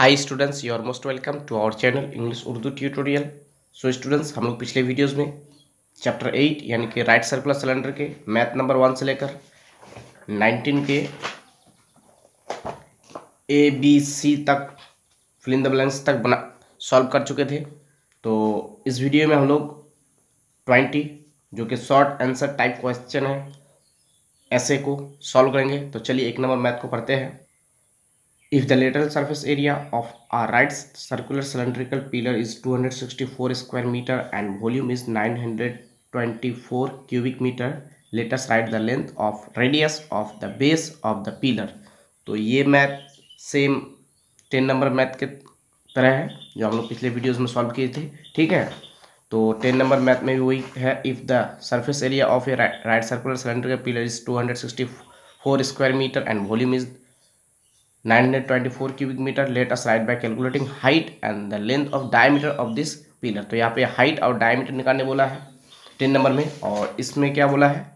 Hi students, you are most welcome to our channel English Urdu tutorial. So students, हम लोग पिछले videos में chapter 8 यानी कि राइट सर्कुलर सिलेंडर के मैथ नंबर 1 से लेकर 19 के ABC तक फिल इन द ब्लैंक्स तक बना सॉल्व कर चुके थे। तो इस वीडियो में हम लोग 20 जो कि शॉर्ट आंसर टाइप क्वेश्चन है ऐसे को सॉल्व करेंगे। तो चलिए 1 नंबर मैथ को पढ़ते हैं। If the lateral surface area of a right circular cylindrical pillar is 264 square meter and volume is 924 cubic meter, let us write the length of radius of the base of the pillar। तो ये math same 10 number math के तरह है जो हम लोग पिछले videos में सॉल्व किए थे। ठीक है, तो 10 नंबर मैथ में भी वही है। If the surface area of a right circular cylindrical pillar is 264 square metre and volume is 924 cubic meter, let us write by calculating height and the length of diameter of this pillar। तो यहाँ पे height और diameter निकालने बोला है 10 number में। और इसमें क्या बोला है,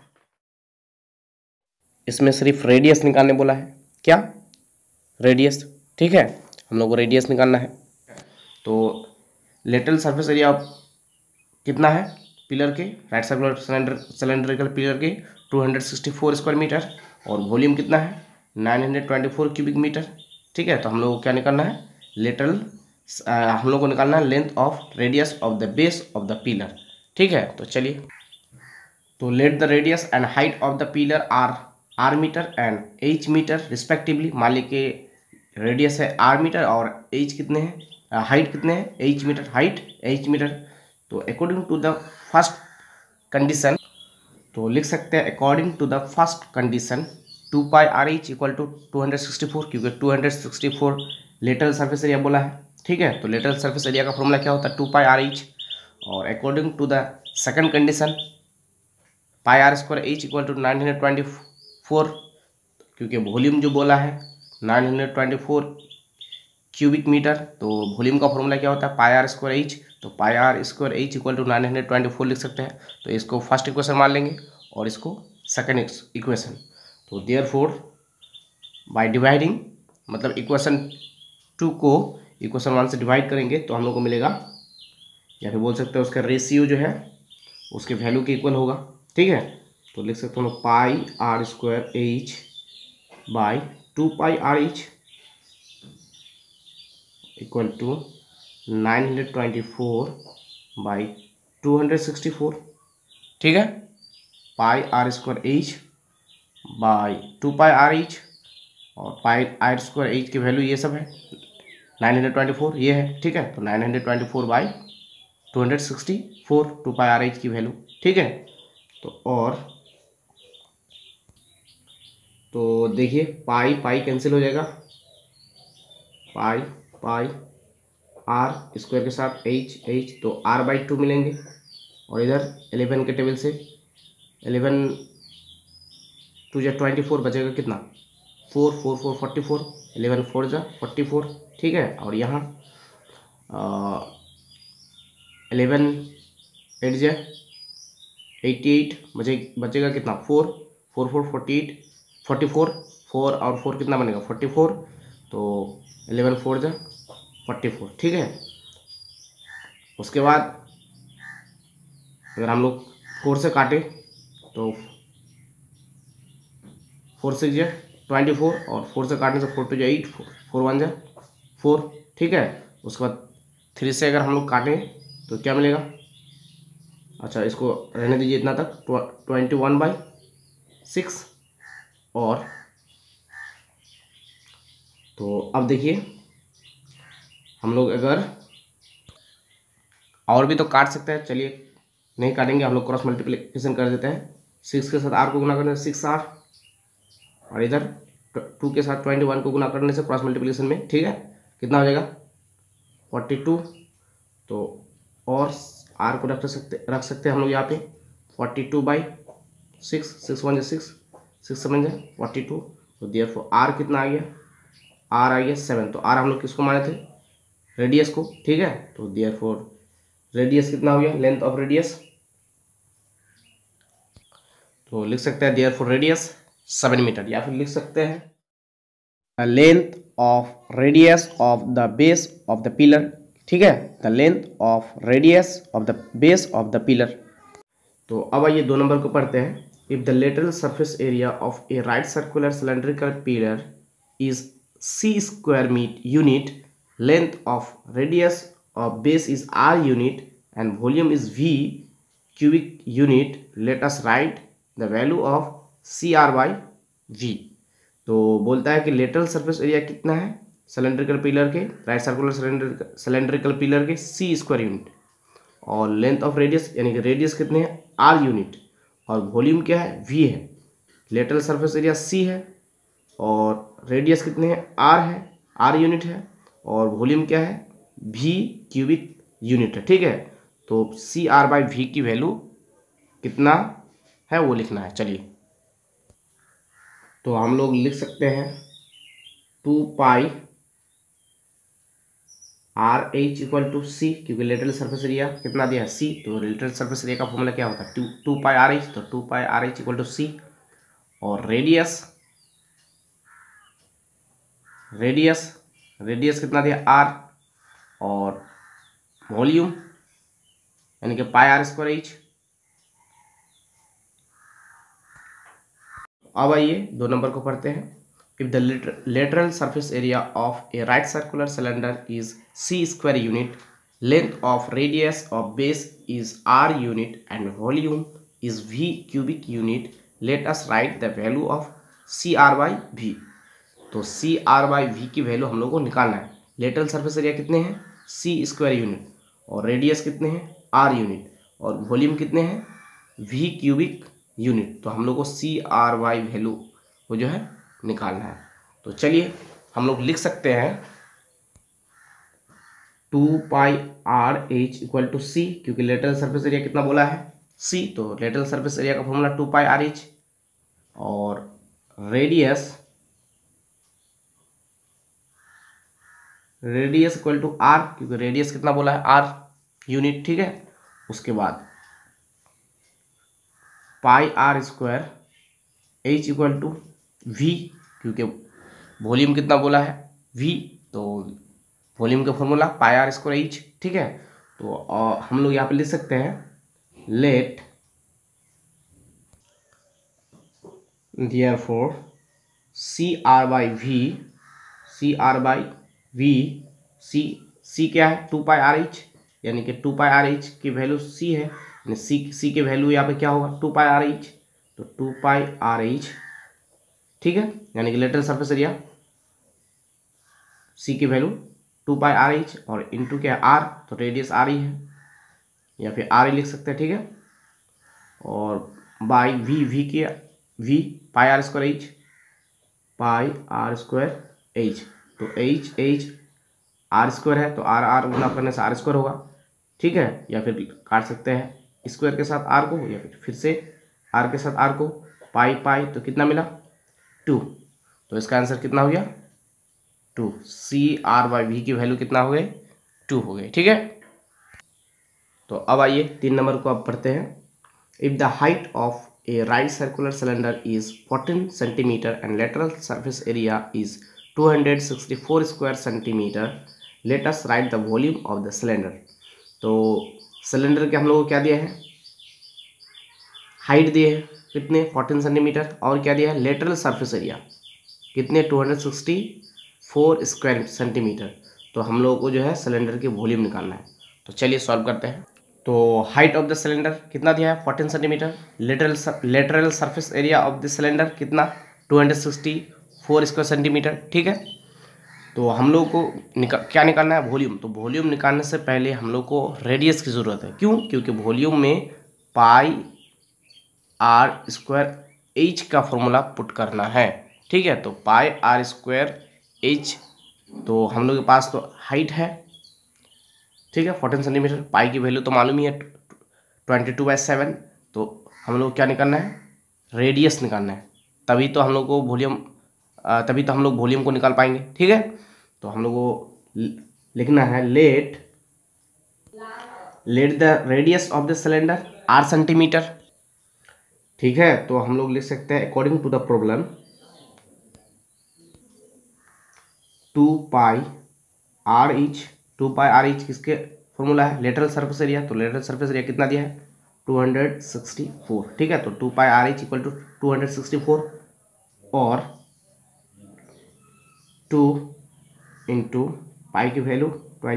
इसमें सिर्फ रेडियस निकालने बोला है। क्या? रेडियस। ठीक है, हम लोग को रेडियस निकालना है। तो लेटरल सरफेस एरिया कितना है पिलर के, राइट सर्कुलर सिलेंड्रिकल पिलर के 264 स्क्वायर मीटर और वॉल्यूम कितना है 924 क्यूबिक मीटर। ठीक है, तो हम लोग को क्या निकालना है, लेटरल हम लोग को निकालना है length of radius of the base of the pillar. ठीक है, तो चलिए, तो let the radius and height of the pillar r metre and h metre respectively. मान ली कि रेडियस है आर मीटर और एच कितने हैं, हाइट कितने हैं, h metre, height h metre. तो according to the first condition, तो लिख सकते हैं according to the first condition 2 pi r h equal to 264, क्योंकि 264 लेटरल सरफेस एरिया बोला है। ठीक है, तो लेटरल सरफेस एरिया का फॉर्मूला क्या होता है, 2 पाई आर एच। और according to the second condition pi r square h equal to 924, क्योंकि वॉल्यूम जो बोला है 924 क्यूबिक मीटर, तो वॉल्यूम का फॉर्मूला क्या होता है, पाई आर स्क्वायर एच। तो pi r square h equal to 924 लिख सकते हैं। तो इसको फर्स्ट इक्वेशन मान लेंगे और इसको सेकंड इक्वेशन। तो देयरफॉर बाय डिवाइडिंग, मतलब इक्वेशन 2 को इक्वेशन 1 से डिवाइड करेंगे तो हम लोग को मिलेगा, या फिर बोल सकते हैं उसका रेशियो जो है उसके वैल्यू के इक्वल होगा। ठीक है, तो लिख सकते हैं pi r square h by 2 pi r h equal to 924 by 264। ठीक है, pi r square h by 2 pi r h और पाई आर स्क्वायर एच की वैल्यू ये सब है 924 ये है। ठीक है, तो 924 बाई 264 2 पाई आर एच की वैल्यू। ठीक है, तो और तो देखिए पाई पाई कैंसिल हो जाएगा, पाई पाई आर स्क्वायर के साथ एच एच, तो आर बाई 2 मिलेंगे। और इधर 11 के टेबल से 11 2 जा 24 बचेगा कितना, 4 4 4 44, 11 4 जा 44। ठीक है, और यहाँ 11 8 जा 88 बचेगा कितना, 4 4 4 48 44, 4 और 4 कितना बनेगा 44, तो 11 4 जा 44। ठीक है, उसके बाद अगर हम लोग 4 से काटे तो 4 6 जा 24 और 4 से काटने से 4 2 जा 8 4 1 जा 4। ठीक है, उसके बाद 3 से अगर हम लोग काटें तो क्या मिलेगा, अच्छा इसको रहने दीजिए इतना तक, 21/6। और तो अब देखिए हम लोग अगर और भी तो काट सकते हैं, चलिए नहीं काटेंगे, हम लोग क्रॉस मल्टीप्लिकेशन कर देते हैं। 6 के साथ आर को गुना करने से 6r, और इधर 2 के साथ 21 को गुना करने से क्रॉस मल्टीप्लिकेशन में, ठीक है, कितना हो जाएगा 42। तो और आर को रख सकते हैं हम लोग यहाँ पे 42/6, 6 1 6 6 7 42। तो देयरफॉर आर कितना आ गया, आर आ गया 7। तो आर हम लोग किसको माने थे, रेडियस को। ठीक है, तो देयरफॉर रेडियस कितना हो गया, लेंथ ऑफ रेडियस, तो लिख सकते हैं देयरफॉर रेडियस 7 मीटर, या फिर लिख सकते हैं length of radius of the base of the pillar, ठीक है, the length of radius of the base of the pillar. तो अब आइए 2 नंबर को पढ़ते हैं। If the lateral surface area of a right circular cylindrical pillar is c square unit, length of radius of base is r unit and volume is v cubic unit, let us write the value of c r by v. तो बोलता है कि lateral surface area कितना है cylindrical pillar के, right circular cylindrical pillar के c square unit, और length of radius यानी कि रेडियस कितने हैं आर यूनिट, और वॉल्यूम क्या है वी है। लेटरल सरफेस एरिया सी है और रेडियस कितने हैं आर है, आर यूनिट है, और वॉल्यूम क्या है वी क्यूबिक यूनिट है, ठीक है। तो सी आर बाई वी की वैल्यू कितना है वो लिखना है। चलिए तो हम लोग लिख सकते हैं 2 pi r h equal to c, क्योंकि लेटरल सरफेस एरिया कितना दिया है सी, तो लेटरल सरफेस एरिया का फॉर्मूला क्या होता है 2 पाई आर एच, तो 2 pi r h equal to c, और रेडियस रेडियस कितना दिया आर, और वॉल्यूम यानी कि पाई आर स्क्वायर एच। अब आइए 2 नंबर को पढ़ते हैं। If the lateral surface area of a right circular cylinder is c square unit, length of radius of base is r unit and volume is v cubic unit, let us write the value of cr by v। तो cr by v की value हम लोग को निकालना है। Lateral surface area कितने हैं c square unit, और रेडियस कितने हैं r यूनिट, और वॉल्यूम कितने हैं v क्यूबिक यूनिट। तो हम लोग को सी आर वाई वैल्यू को जो है निकालना है। तो चलिए हम लोग लिख सकते हैं 2 pi r h equal to c, क्योंकि लेटरल सरफेस एरिया कितना बोला है सी, तो लेटरल सरफेस एरिया का फॉर्मूला 2 पाई आर एच, और रेडियस इक्वल टू आर, क्योंकि रेडियस कितना बोला है आर यूनिट, ठीक है। उसके बाद pi r square h equal to v, क्योंकि वॉल्यूम कितना बोला है वी, तो वॉल्यूम का formula pi r square h, ठीक है। तो हम लोग यहाँ पे लिख सकते हैं let therefore c r by v, c क्या है 2 पाई आर एच, यानी कि 2 पाई आर एच की वैल्यू सी है, यानी सी की वैल्यू यहाँ पे क्या होगा 2 पाई आर एच, तो 2 पाई आर एच, ठीक है, यानी कि लेटरल सरफेस एरिया सी की वैल्यू 2 पाई आर एच, और इंटू क्या है आर, तो रेडियस आर ही है या फिर आर ही लिख सकते हैं, ठीक है। और by v pi r square h, तो एच आर स्क्वायर है, तो आर गुना करने से आर स्क्वायर होगा, ठीक है। या फिर काट सकते हैं स्क्वायर के साथ आर को, या फिर से आर के साथ आर को, पाई तो कितना मिला 2, तो इसका आंसर कितना हो गया 2। सी आर बाई वी की वैल्यू कितना हो गए 2 हो गए, ठीक है। तो अब आइए 3 नंबर को अब पढ़ते हैं। If the height of a right circular cylinder is 14 centimetre and lateral surface area is 264 square centimetre, let us write the volume of the cylinder. तो सिलेंडर के हम लोग को क्या दिया है हाइट दिए है कितने 14 सेंटीमीटर, और क्या दिया है लेटरल सरफेस एरिया कितने 264 स्क्वायर सेंटीमीटर। तो हम लोगों को जो है सिलेंडर की वॉल्यूम निकालना है। तो चलिए सॉल्व करते हैं। तो हाइट ऑफ द सिलेंडर कितना दिया है 14 centimetre, lateral surface area of the cylinder कितना 264 स्क्वायर सेंटीमीटर, ठीक है। तो हम लोग को क्या निकालना है वॉल्यूम। तो वॉल्यूम निकालने से पहले हम लोग को रेडियस की ज़रूरत है, क्यों, क्योंकि वॉल्यूम में पाई आर स्क्वायर एच का फॉर्मूला पुट करना है, ठीक है। तो पाई आर स्क्वायर एच, तो हम लोग के पास तो हाइट है, ठीक है 14 सेंटीमीटर, पाई की वैल्यू तो मालूम ही है 22/7, तो हम लोग क्या निकालना है रेडियस निकालना है, तभी तो हम लोग वॉल्यूम को निकाल पाएंगे, ठीक है। तो हम लोग को लिखना है let the radius of the cylinder r centimetre, ठीक है। तो हम लोग लिख सकते हैं according to the problem 2 pi r h. 2 pi r h किसके फॉर्मूला है? Lateral surface area. तो लेटरल सरफेस एरिया कितना दिया है? 264। ठीक है, तो 2 pi r h equal to 264 और 2 इंटू पाई की वैल्यू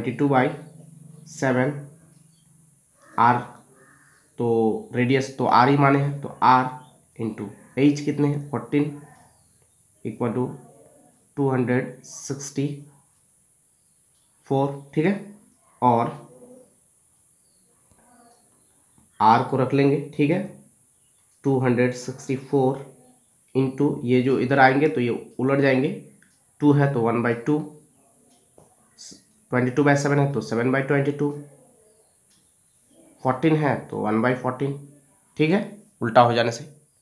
22/7 आर, तो रेडियस तो आर ही माने हैं, तो आर इंटू एच कितने हैं? 14 इक्वल टू 264। ठीक है, और आर को रख लेंगे। ठीक है, 264 इंटू ये जो इधर आएंगे तो ये उलट जाएंगे, 2 है तो 1/2, 22/7 है तो 7/22, 14 है तो 1/14। ठीक है, उल्टा हो जाने से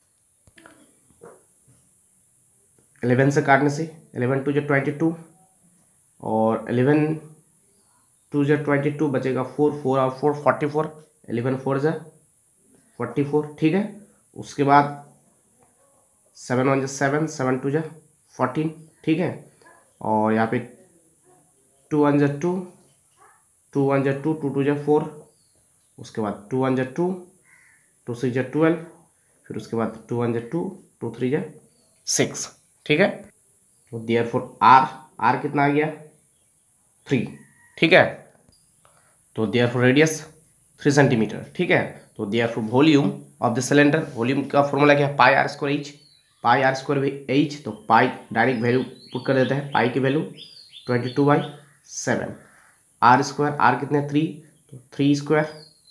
11 से काटने से 11 2 × 22 और 11 2 × 22 बचेगा 4, 4 और 4 44, 11 4 × 44। ठीक है, उसके बाद 7 1 × 7, 7 2 × 14। ठीक है, और यहाँ पे 2 1 × 2, 2 1 × 2, 2 2 × 4, उसके बाद 2 1 × 2, 2 6 × 12, फिर उसके बाद 2 1 × 2, 2 3 × 6। ठीक है, तो देयरफॉर आर कितना आ गया? 3। ठीक है, तो देयरफॉर रेडियस 3 सेंटीमीटर। ठीक है, तो therefore volume of the cylinder, volume का फॉर्मूला क्या है? Pi r square h. Pi r square h, तो पाई डायरेक्ट वैल्यू पुट कर देते हैं, पाई की वैल्यू 22/7। आर स्क्वायर, आर कितने? 3, तो 3 स्क्वायर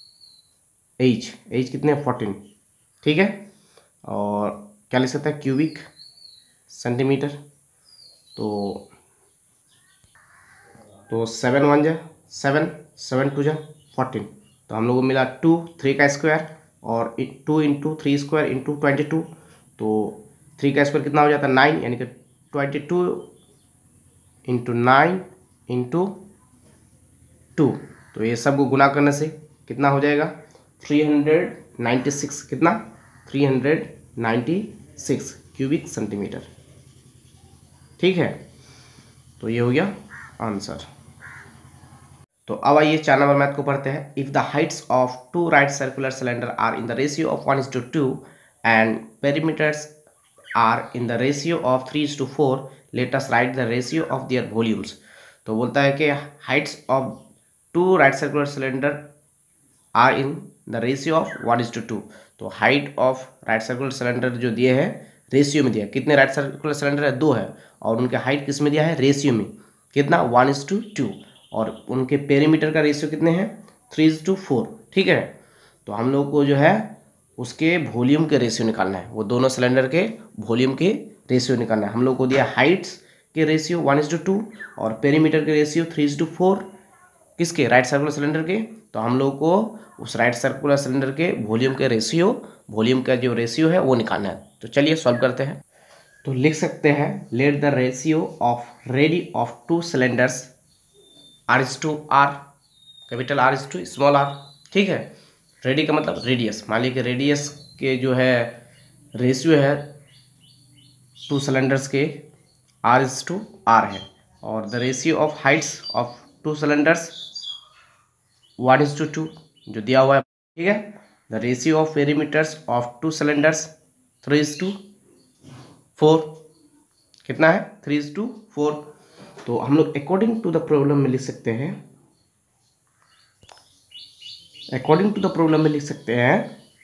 एच कितने? 14। ठीक है, और क्या लिख सकते हैं? Cubic centimetre. तो 7 1 × 7, 7 2 × 14, तो हम लोग को मिला 2, 3 का स्क्वायर और 2 इंटू 3 स्क्वायर इंटू 22, तो 3 का स्क्वायर कितना हो जाता है? 9, यानी कि 22 इंटू 9 इंटू 2, तो ये सब को गुना करने से कितना हो जाएगा? 396। कितना? 396 क्यूबिक सेंटीमीटर। ठीक है, तो ये हो गया आंसर। तो अब आइए 4 नंबर मैथ को पढ़ते हैं। If the heights of 2 right circular cylinder are in the ratio of 1:2 and perimeters are in the ratio of 3:4, let us write the ratio of their volumes. तो बोलता है कि heights of 2 right circular cylinder are in the ratio of 1:2, तो height of right circular cylinder जो दिए हैं ratio में दिया, कितने राइट सर्कुलर सिलेंडर है? 2 है, और उनके हाइट किस में दिया है? रेशियो में। कितना? 1:2, और उनके पेरीमीटर का रेशियो कितने हैं? 3:4। ठीक है, तो हम लोग को जो है उसके वॉल्यूम के रेशियो निकालना है, वो दोनों सिलेंडर के वॉल्यूम के रेशियो निकालना है। हम लोग को दिया हाइट्स के रेशियो 1:2 और पेरीमीटर के रेशियो 3:4, किसके? राइट सर्कुलर सिलेंडर के। तो हम लोग को उस राइट सर्कुलर सिलेंडर के वॉल्यूम के रेशियो, वॉल्यूम का जो रेशियो है वो निकालना है। तो चलिए सॉल्व करते हैं। तो लिख सकते हैं let the ratio of radii of 2 cylinders R:R, capital R:2 small r। ठीक है, रेडी का मतलब रेडियस। मान लीजिए कि रेडियस के जो है रेशियो है 2 सिलेंडर्स के R:R है, और the ratio of heights of 2 cylinders 1:2 जो दिया हुआ है। ठीक है, the ratio of perimeters of 2 cylinders 3:4, कितना है? 3:4। तो हम लोग अकॉर्डिंग टू द प्रॉब्लम में लिख सकते हैं, अकॉर्डिंग टू द प्रॉब्लम में लिख सकते हैं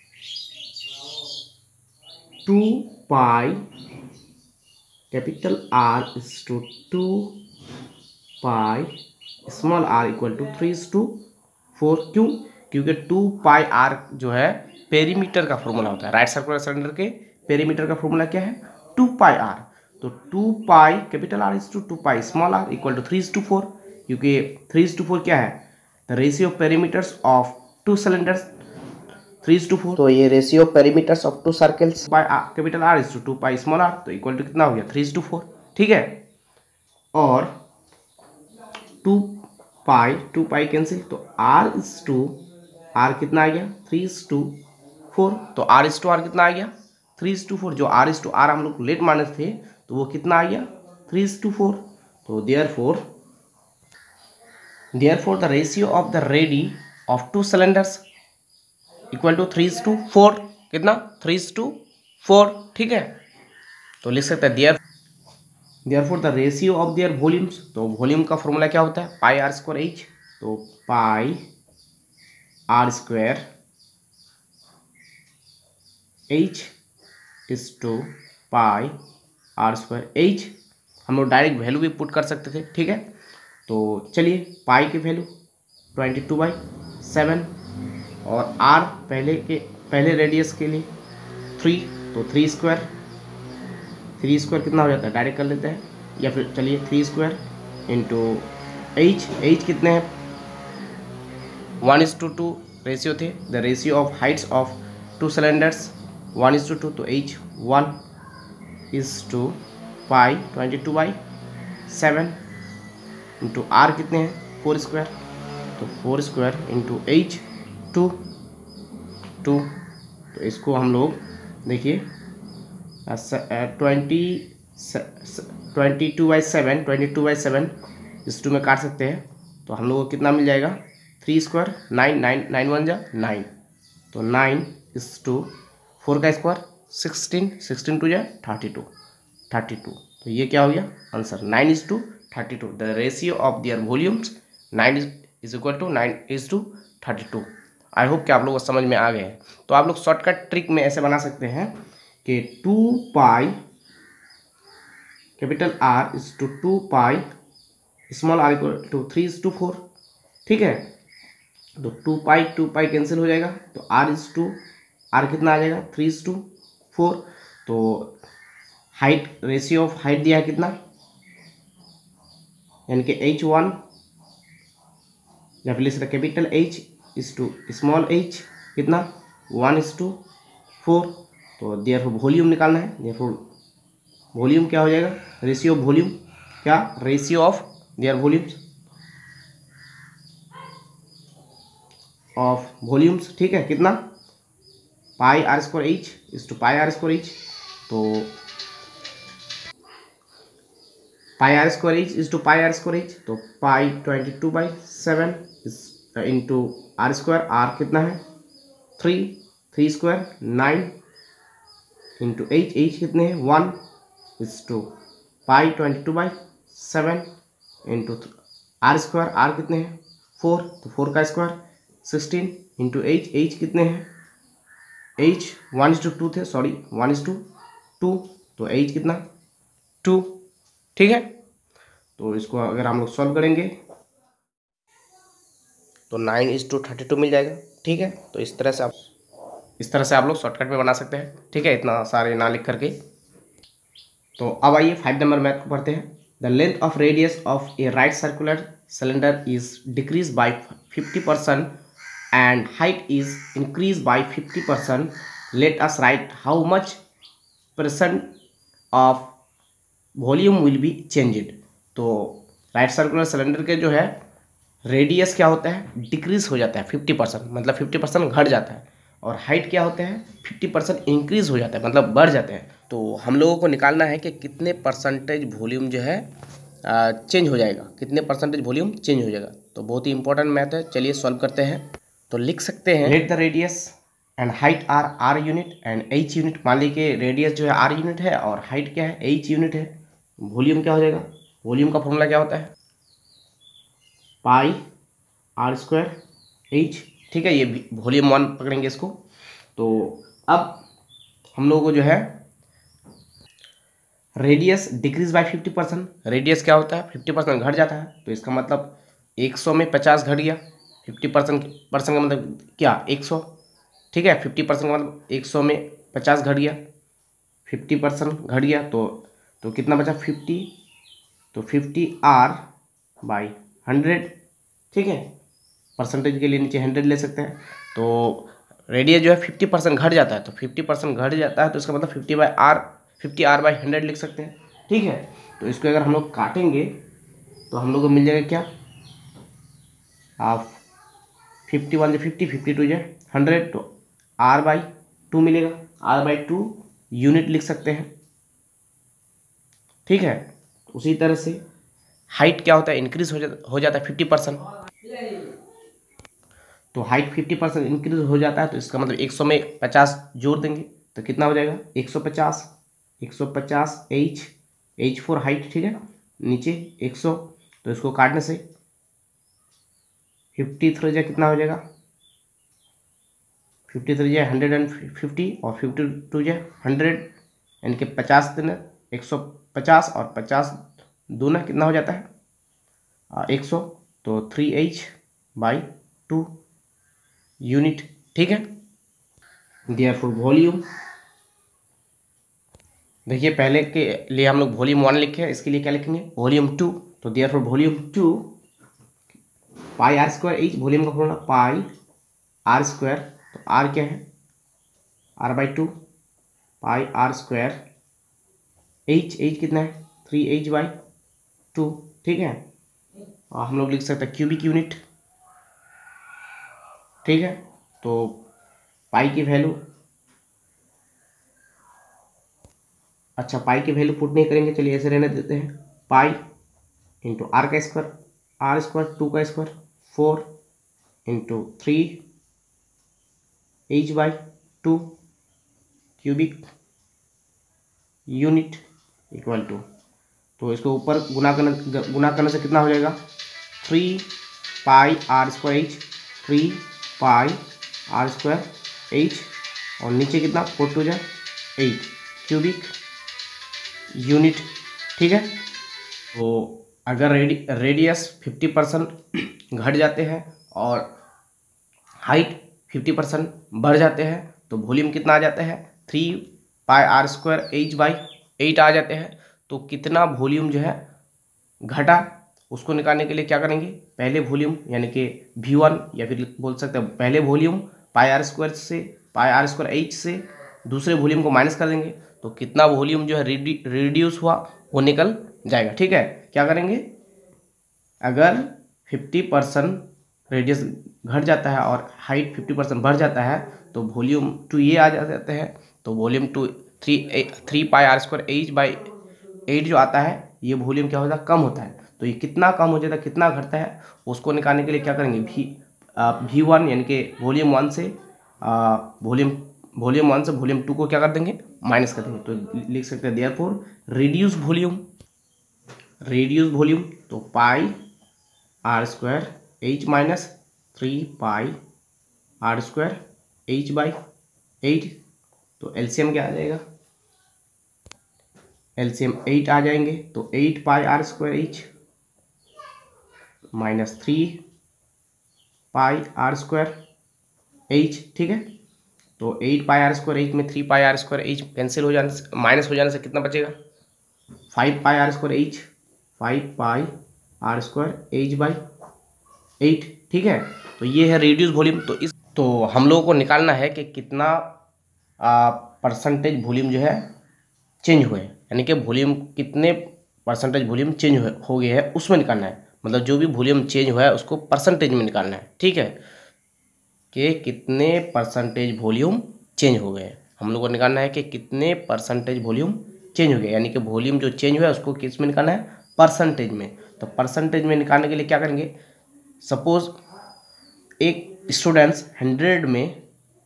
2 pi capital R is to 2 pi small r equal to 3:4। क्यों? क्योंकि 2 पाई r जो है पेरीमीटर का फॉर्मूला होता है। राइट सर्कुलर सिलेंडर के पेरीमीटर का फॉर्मूला क्या है? 2 पाई r। तो 2 pi capital R is to 2 pi small r equal to 3:4, क्योंकि 3:4 क्या है? The ratio of perimeters of 2 cylinders 3:4। तो ये ratio of perimeters of 2 circles by capital R is to 2 pi small r, तो equal to कितना हो गया? 3:4। ठीक है, और 2 पाई कैंसिल, तो R is to R कितना आ गया? 3:4। तो R is to R कितना आ गया? 3:4। जो R is to R हम लोग लेट माने थे, तो वो कितना आ गया? 3:4। तो therefore the ratio of the radii of two cylinders equal to 3:4। कितना? 3:4। ठीक है, तो लिख सकते हैं therefore the ratio of their volumes. तो वॉल्यूम का फॉर्मूला क्या होता है? Pi r square h. तो pi r square h is to pi r square h. हम लोग डायरेक्ट वैल्यू भी पुट कर सकते थे। ठीक है, तो चलिए पाई की वैल्यू 22/7 और आर पहले रेडियस के लिए 3, तो 3 स्क्वायर कितना हो जाता है? डायरेक्ट कर लेते हैं, या फिर चलिए 3 स्क्वायर इंटू एच कितने हैं? 1:2 रेशियो थे। The ratio of heights of two cylinders 1:2, तो एच 1:2 पाई 22/7 इंटू आर कितने हैं? 4 स्क्वायर, तो 4 स्क्वायर इंटू एच 2। तो इसको हम लोग देखिए 22/7 इस 2 में काट सकते हैं, तो हम लोग को कितना मिल जाएगा? 3 स्क्वायर 9 9 9 1 जा 9, तो 9:2 4 का स्क्वायर 16 16 2 जा 32। तो ये क्या हो गया answer? 9:32। The ratio of their volumes 9:32। I hope कि आप लोगों को समझ में आ गए हैं। तो आप लोग शॉर्टकट ट्रिक में ऐसे बना सकते हैं कि 2 pi capital r is to 2 pi small r equal to 3:4। ठीक है, तो 2 पाई कैंसिल हो जाएगा, तो आर कितना आ जाएगा? 3:4। तो हाइट, रेशियो ऑफ हाइट दिया है कितना, यानी कि h1 या फिर लिख सकते capital H is to small h कितना? 1:4। तो देयरफॉर वॉल्यूम निकालना है। देयरफॉर वॉल्यूम क्या हो जाएगा? रेशियो ऑफ वॉल्यूम, क्या? Ratio of their volumes of volumes. ठीक है, कितना? Pi r square h is to pi r square h. तो pi r square h is to pi r square h, तो pi 22/7 into r square. R कितना है? 3 square 9 into H कितने हैं? 1 is to pi 22/7 into r square. R कितने हैं? 4, तो 4 का स्क्वायर 16 इंटू एच कितने हैं? एच 1:2 थे, सॉरी 1:2, तो एच कितना? 2। ठीक है, तो इसको अगर हम लोग सॉल्व करेंगे तो 9:32 मिल जाएगा। ठीक है, तो इस तरह से आप लोग शॉर्टकट में बना सकते हैं। ठीक है, इतना सारे ना लिख करके। तो अब आइए 5 नंबर मैथ को पढ़ते हैं। The length of radius of a right circular cylinder is decrease by 50% and height is increase by 50%। Let us write how much % of volume will be changed. तो राइट सर्कुलर सिलेंडर के जो है radius क्या होता है? Decrease हो जाता है 50%, मतलब 50% घट जाता है। और हाइट क्या होता है? 50% इंक्रीज हो जाता है, मतलब बढ़ जाते हैं। तो हम लोगों को निकालना है कि कितने परसेंटेज वॉल्यूम जो है चेंज हो जाएगा, कितने परसेंटेज वॉल्यूम चेंज हो जाएगा। तो बहुत ही इंपॉर्टेंट मैथ है, चलिए सॉल्व करते हैं। तो लिख सकते हैं let the radius and height r unit and h unit. मान लीजिए रेडियस जो है आर यूनिट है और हाइट क्या है? एच यूनिट है। वॉल्यूम क्या हो जाएगा? वॉल्यूम का फॉर्मूला क्या होता है? Pi r square h. ठीक है, ये वॉल्यूम 1 पकड़ेंगे इसको। तो अब हम लोगों को जो है रेडियस डिक्रीज बाय 50%। रेडियस क्या होता है? 50% घट जाता है, तो इसका मतलब 100 में 50 घट गया। 50% का मतलब क्या? 100। ठीक है, 50% का मतलब 100 में 50 घट गया, 50% घट गया, तो कितना बचा? 50। तो 50R/100। ठीक है, परसेंटेज के लिए नीचे 100 ले सकते हैं। तो रेडियस जो है 50% घट जाता है, तो 50% घट जाता है, तो इसका मतलब 50R/100 लिख सकते हैं। ठीक है, तो इसको अगर हम लोग काटेंगे तो हम लोग को मिल जाएगा क्या? आप 51 से 50, 52 से 100, तो R/2 मिलेगा। R/2 यूनिट लिख सकते हैं। ठीक है, उसी तरह से हाइट क्या होता है, इंक्रीज हो जाता है 50%। तो हाइट 50% इंक्रीज हो जाता है, तो इसका मतलब 100 में 50 जोड़ देंगे तो कितना हो जाएगा 150। 150 H फॉर हाइट, ठीक है, नीचे 100, तो इसको काटने से 53 जा कितना हो जाएगा, 53 जा 150 और 52 जा 100, यानी कि 50 दिन 150 और 50 दूना कितना हो जाता है 100, तो 3H/2 यूनिट, ठीक है। देयरफॉर वॉल्यूम, देखिए पहले के लिए हम लोग वॉल्यूम 1 लिखे हैं, इसके लिए क्या लिखेंगे वॉल्यूम 2, तो therefore volume 2 pi r square h, volume का फॉर्मूला पाई आर स्क्वायर, तो आर क्या है r/2 पाई आर स्क्वायर, एच कितना है 3H/2, ठीक है। और हम लोग लिख सकते हैं क्यूबिक यूनिट, ठीक है। तो पाई की वैल्यू, अच्छा पाई की वैल्यू पुट नहीं करेंगे, चलिए ऐसे रहने देते हैं, पाई इंटू आर का स्क्वायर, आर स्क्वायर 2 का square 4 into 3H/2 cubic unit equal to, तो इसको ऊपर गुना करने से कितना हो जाएगा 3 pi r square h, 3 pi r square h, और नीचे कितना 4 2 जा 8 क्यूबिक यूनिट, ठीक है। तो अगर रेडियस 50% घट जाते हैं और हाइट 50% बढ़ जाते हैं, तो वॉल्यूम कितना आ जाता है 3 पाई आर स्क्वायर H/8 आ जाते हैं। तो कितना वॉल्यूम जो है घटा, उसको निकालने के लिए क्या करेंगे, पहले वॉल्यूम यानी कि V1, या फिर बोल सकते हैं पहले volume pi r square H से दूसरे वॉल्यूम को माइनस कर देंगे, तो कितना वॉल्यूम जो है रिड्यूस हुआ वो निकल जाएगा, ठीक है। क्या करेंगे, अगर 50% रेडियस घट जाता है और हाइट 50% बढ़ जाता है, तो वॉल्यूम 2 ये आ जाते हैं, तो volume 2 3 pi r square H/8 जो आता है, ये वॉल्यूम क्या होता है कम होता है। तो ये कितना कम हो जाता है, कितना घटता है, उसको निकालने के लिए क्या करेंगे, V1 यानी कि वॉल्यूम 1 से वॉल्यूम 2 को क्या कर देंगे माइनस कर देंगे, तो लिख सकते हैं देयरफॉर रिड्यूस वॉल्यूम, तो pi r square H minus 3 pi r square H/8, तो एलसीएम क्या आ जाएगा, एलसीएम 8 आ जाएंगे, तो 8 pi r square H minus 3 pi r square H, ठीक है। तो 8 पाई आर स्क्वायर H में 3 pi r square H cancel हो जाने से, माइनस हो जाने से कितना बचेगा 5 pi r square H, 5 pi r square H/8, ठीक है। तो ये है रिड्यूस वॉल्यूम। तो हम लोगों को निकालना है कि कितना परसेंटेज वॉल्यूम जो है चेंज हुए, यानी कि वॉल्यूम कितने परसेंटेज वॉल्यूम चेंज हो गए है उसमें निकालना है, मतलब जो भी वॉल्यूम चेंज हुआ है उसको परसेंटेज में निकालना है, ठीक है, कि कितने परसेंटेज वॉल्यूम चेंज हो गए। हम लोग को निकालना है कि कितने परसेंटेज वॉल्यूम चेंज हो गए, यानी कि वॉल्यूम जो चेंज हुआ है उसको किस में निकालना है परसेंटेज में। तो परसेंटेज में निकालने के लिए क्या करेंगे, सपोज एक स्टूडेंट्स 100 में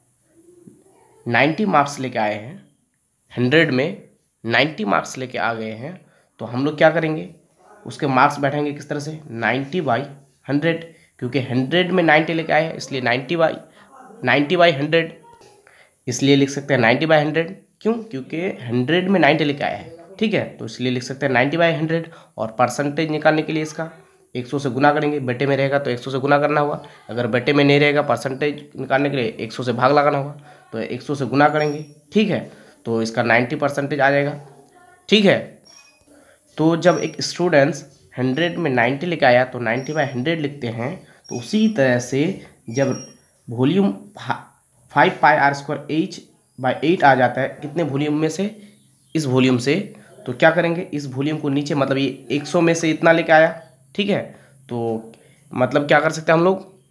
90 मार्क्स लेके आए हैं, 100 में 90 मार्क्स लेके आ गए हैं, तो हम लोग क्या करेंगे, उसके मार्क्स बैठेंगे किस तरह से 90/100, क्योंकि 100 में 90 लेके आए हैं इसलिए 90/100, इसलिए लिख सकते हैं 90/100, क्यों, क्योंकि 100 में 90 लेके आया है, ठीक है, तो इसलिए लिख सकते हैं 90/100। और परसेंटेज निकालने के लिए इसका 100 से गुना करेंगे, बेटे में रहेगा तो 100 से गुना करना होगा, अगर बेटे में नहीं रहेगा परसेंटेज निकालने के लिए 100 से भाग लगाना होगा, तो 100 से गुना करेंगे, ठीक है, तो इसका 90% आ जाएगा, ठीक है। तो जब एक स्टूडेंट्स 100 में 90 लेके आया तो 90/100 लिखते हैं, तो उसी तरह से जब volume 5 pi r square H/8 आ जाता है कितने वॉल्यूम में से, इस वॉल्यूम से, तो क्या करेंगे इस वॉल्यूम को नीचे, मतलब ये 100 में से इतना लेके आया, ठीक है, तो मतलब क्या कर सकते हैं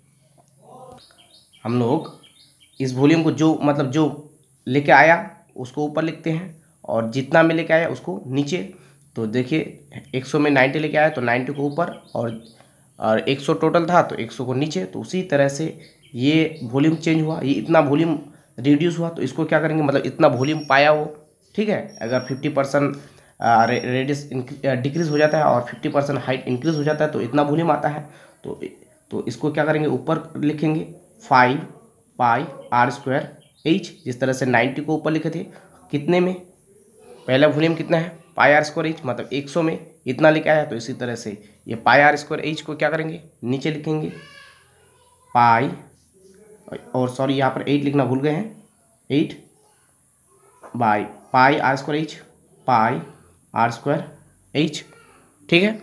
हम लोग इस वॉल्यूम को जो मतलब जो लेके आया उसको ऊपर लिखते हैं, और जितना में लेके आया उसको नीचे, तो देखिए 100 में 90 लेके आया तो 90 को ऊपर और 100 टोटल था तो 100 को नीचे। तो उसी तरह से ये वॉल्यूम चेंज हुआ, ये इतना वॉल्यूम रिड्यूस हुआ, तो इसको क्या करेंगे, मतलब इतना वॉल्यूम पाया वो, ठीक है। अगर 50% रेडियस डिक्रीज हो जाता है और 50% हाइट इंक्रीज हो जाता है तो इतना वॉल्यूम आता है। तो इसको क्या करेंगे, ऊपर लिखेंगे 5 पाई आर स्क्वायर एच, जिस तरह से 90 को ऊपर लिखे थे कितने में, पहला वॉल्यूम कितना है पाई आर स्क्वायर एच, मतलब 100 में इतना लिखा है। तो इसी तरह से ये पाई आर स्क्वायर एच को क्या करेंगे, नीचे लिखेंगे पाई, और सॉरी यहाँ पर 8 लिखना भूल गए हैं, 8 by pi r square h, pi r square h, ठीक है।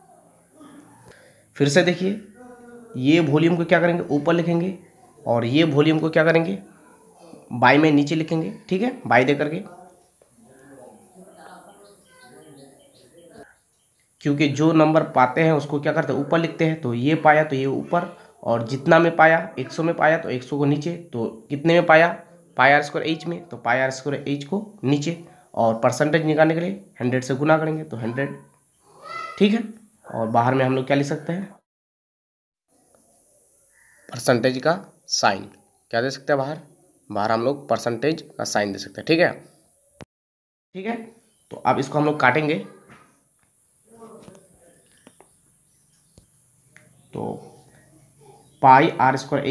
फिर से देखिए ये वॉल्यूम को क्या करेंगे, ऊपर लिखेंगे, और ये वॉल्यूम को क्या करेंगे, बाई में नीचे लिखेंगे, ठीक है, बाई दे करके, क्योंकि जो नंबर पाते हैं उसको क्या करते हैं, ऊपर लिखते हैं। तो ये पाया तो ये ऊपर, और जितना में पाया 100 में पाया तो 100 को नीचे, तो कितने में पाया पाई आर स्क्वायर एच में, तो पाई आर स्क्वायर एच को नीचे, और परसेंटेज निकालने के लिए 100 से गुना करेंगे तो 100, ठीक है। और बाहर में हम लोग क्या लिख सकते हैं, परसेंटेज का साइन क्या दे सकते हैं, बाहर हम लोग परसेंटेज का साइन दे सकते हैं, ठीक है, ठीक है। तो अब इसको हम लोग काटेंगे, तो pi r square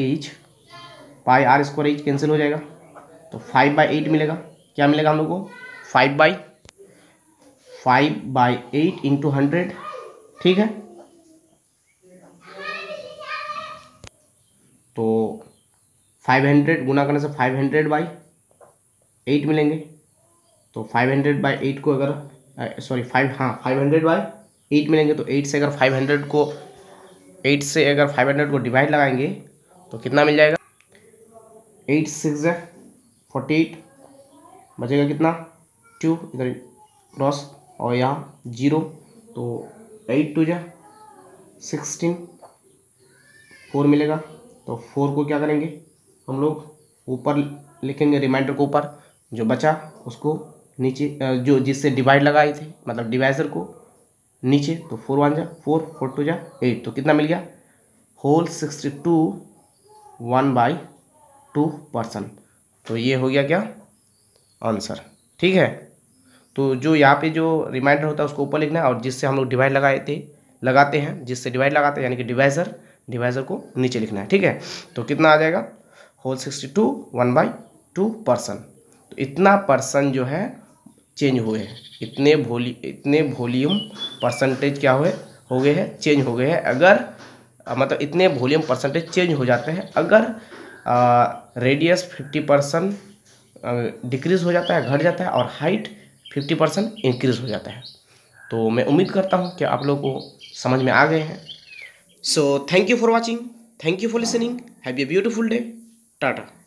h cancel हो जाएगा, तो 5/8 मिलेगा, क्या मिलेगा हम लोग को, 5/8 इंटू 100, ठीक है। तो 500 गुना करने से 500/8 मिलेंगे, तो 500/8 को अगर सॉरी 500/8 मिलेंगे, तो 8 से अगर 500 को डिवाइड लगाएंगे तो कितना मिल जाएगा, 8 6 48, बचेगा कितना 2, इधर क्रॉस और यहाँ 0, तो 8 2 16, 4 मिलेगा। तो 4 को क्या करेंगे हम लोग, ऊपर लिखेंगे, रिमाइंडर को ऊपर, जो बचा उसको नीचे, जो जिससे डिवाइड लगाए थे मतलब डिवाइजर को नीचे, तो 4 1 4 4 2 8, तो कितना मिल गया, होल 62 1/2%। तो ये हो गया क्या आंसर, ठीक है। तो जो यहाँ पे जो रिमाइंडर होता है उसको ऊपर लिखना है, और जिससे हम लोग डिवाइड लगाते हैं, जिससे डिवाइड लगाते हैं यानी कि डिवाइजर को नीचे लिखना है, ठीक है। तो कितना आ जाएगा, होल 62 1/2%। तो इतना परसेंट जो है चेंज हुए हैं, इतने वॉल्यूम परसेंटेज क्या हो गए हैं, चेंज हो गए हैं। अगर मतलब इतने वॉल्यूम परसेंटेज चेंज हो जाते हैं अगर रेडियस 50% डिक्रीज हो जाता है, घट जाता है, और हाइट 50% इंक्रीज हो जाता है। तो मैं उम्मीद करता हूँ कि आप लोगों को समझ में आ गए हैं। So thank you for watching, thank you for listening, have a beautiful day, Tata.